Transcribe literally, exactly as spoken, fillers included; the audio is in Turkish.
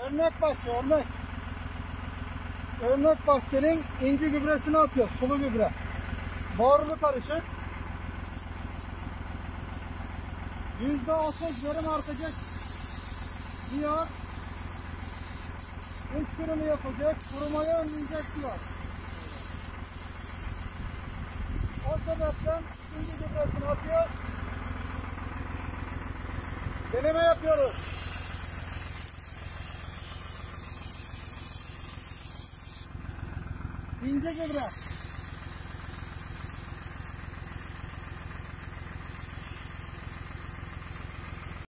Örnek bahçe, örnek. Örnek bahçenin inci gübresini atıyor, sulu gübre. Borlu karışık. Yüzde otuz verim artacak diyor. İlk sürümü yapacak, kurumayı önleyecek diyor. O sebepten inci gübresini atıyor. Deneme yapıyoruz. İnce gübre.